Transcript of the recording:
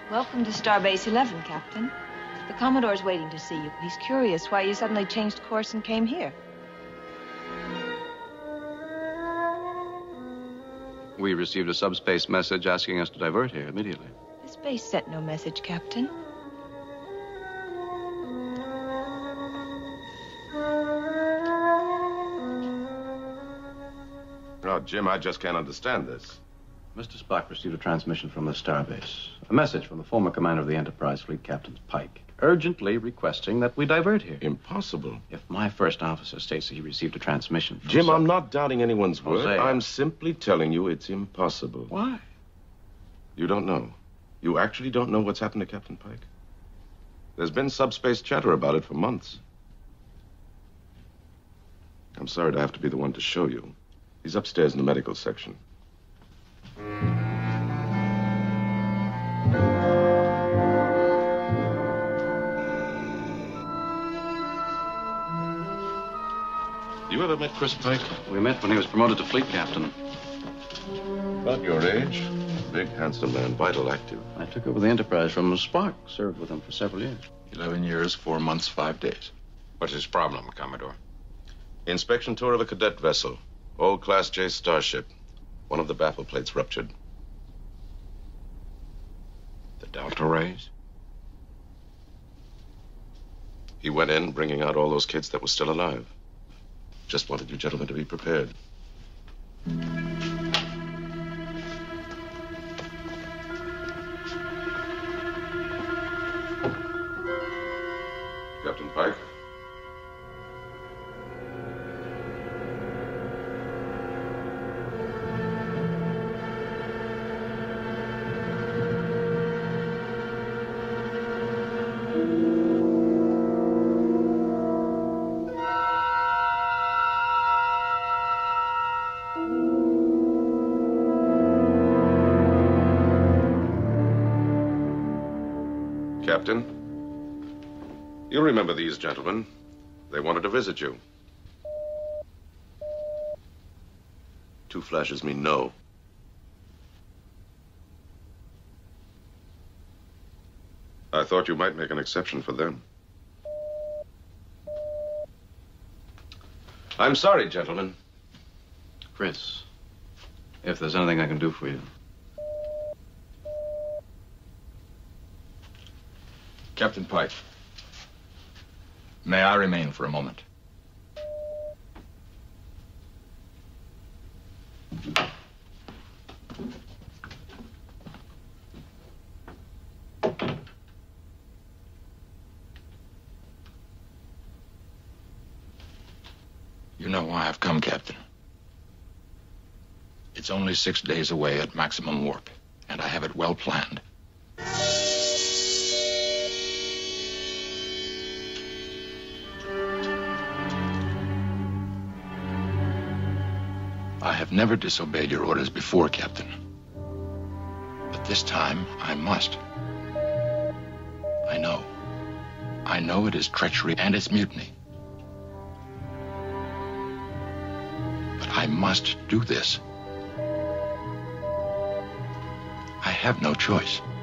Welcome to Starbase 11, Captain. The Commodore's waiting to see you. He's curious why you suddenly changed course and came here. We received a subspace message asking us to divert here immediately. This base sent no message, Captain. Oh, Jim, I just can't understand this. Mr. Spock received a transmission from the Starbase. A message from the former commander of the Enterprise fleet, Captain Pike, urgently requesting that we divert here. Impossible. If my first officer states that he received a transmission from Jim, I'm not doubting anyone's word. Jose. I'm simply telling you it's impossible. Why? You don't know. You actually don't know what's happened to Captain Pike? There's been subspace chatter about it for months. I'm sorry to have to be the one to show you. He's upstairs in the medical section. You ever met Chris Pike? We met when he was promoted to fleet captain. About your age. Big, handsome man, vital, active. I took over the Enterprise from Spock, served with him for several years. 11 years, 4 months, 5 days. What's his problem, Commodore? Inspection tour of a cadet vessel. Old Class J starship. One of the baffle plates ruptured. The Delta rays? He went in, bringing out all those kids that were still alive. Just wanted you gentlemen to be prepared. Captain Pike? Captain, you'll remember these gentlemen. They wanted to visit you. 2 flashes mean no. I thought you might make an exception for them. I'm sorry, gentlemen. Chris, if there's anything I can do for you. Captain Pike, may I remain for a moment? You know why I've come, Captain. It's only 6 days away at maximum warp, and I have it well planned. I have never disobeyed your orders before, Captain. But this time, I must. I know. I know it is treachery and it's mutiny. But I must do this. I have no choice.